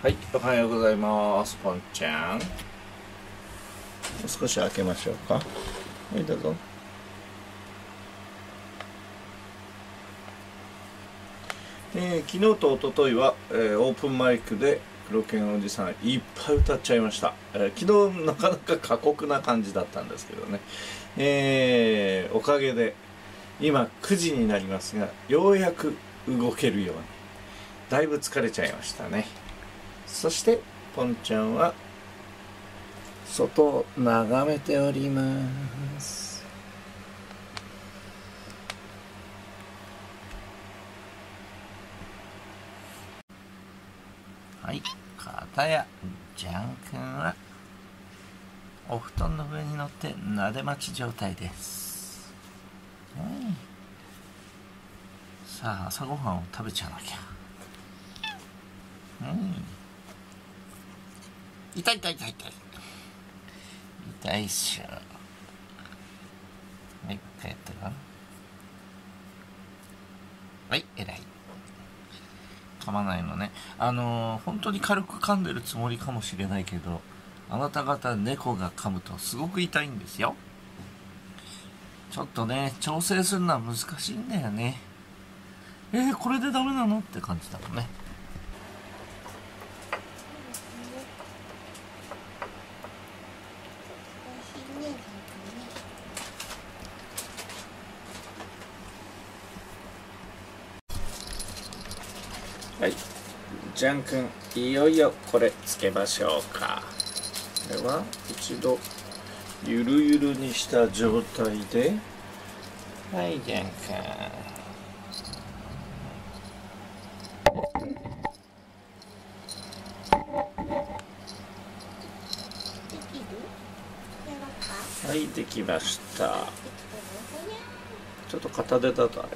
はい、おはようございます。ポンちゃん。少し開けましょうか。はい、どうぞ。昨日と一昨日は、オープンマイクで黒犬おじさんいっぱい歌っちゃいました。昨日なかなか過酷な感じだったんですけどね。おかげで今9時になりますが、ようやく動けるように。だいぶ疲れちゃいましたね。そしてポンちゃんは外を眺めております。はい、片やジャン君はお布団の上に乗ってなで待ち状態です。さあ朝ごはんを食べちゃわなきゃ。痛い痛い痛い痛い痛いっしょ。はい、帰ったかな。はい、偉い。噛まないのね。本当に軽く噛んでるつもりかもしれないけど、あなた方猫が噛むとすごく痛いんですよ。ちょっとね、調整するのは難しいんだよね。これでダメなのって感じだもんね。はい、ジャン君、いよいよこれつけましょうか。これは一度ゆるゆるにした状態で、はい、ジャン君。はい、できました。ちょっと片手だとあれ。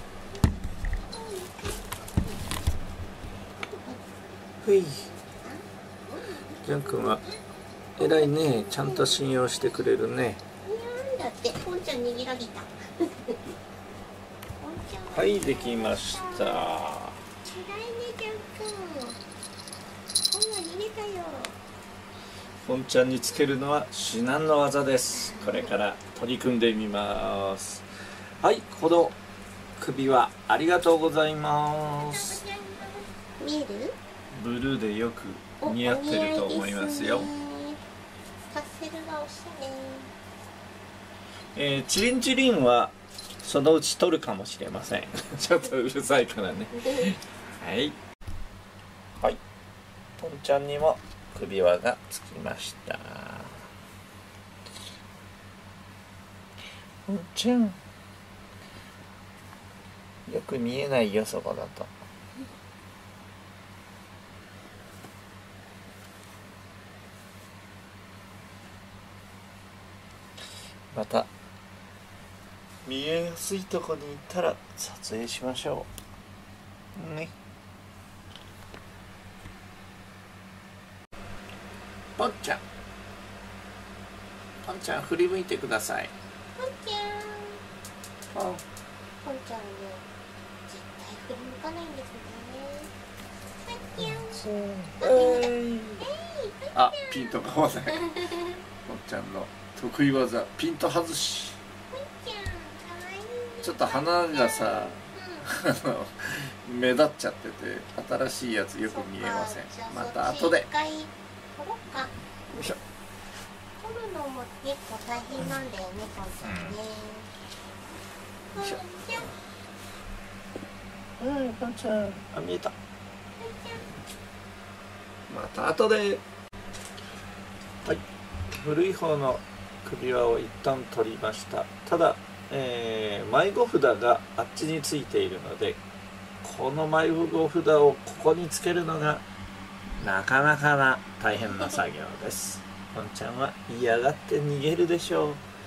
ほい。ジャン君は偉いね。ちゃんと信用してくれるね。 だってポンちゃん握られた。 はい、できました。 偉いね、ジャン君。ポンが逃げたよ。 ポンちゃんにつけるのは至難の技です。これから取り組んでみます。はい、この首輪ありがとうございます。 見える？ ブルーでよく似合ってると思いますよ。 カステルがおしゃれ。チリンチリンはそのうち取るかもしれません。ちょっとうるさいからね。はい。はい。ポンちゃんにも首輪がつきました。ポンちゃん。よく見えないよ、そこだと。また見えやすいとこに行ったら撮影しましょうね。ポンちゃん、ポンちゃん振り向いてください。 ポンちゃん。 ポンポンちゃんね、絶対振り向かないんですね。 あ、ピントが合わない。ポンちゃんの得意技、ピント外し。ちょっと鼻がさ、目立っちゃってて新しいやつよく見えません。また後で。 取ろうか。 よいしょ。 取るのも結構大変なんだよね、ポンちゃんね。 よいしょ。ポンちゃん、あ、見えた。また後で。はい、古い方の首輪を一旦取りました。ただ、迷子札があっちについているので、この迷子札をここにつけるのがなかなかな大変な作業です。ポンちゃんは嫌がって逃げるでしょう。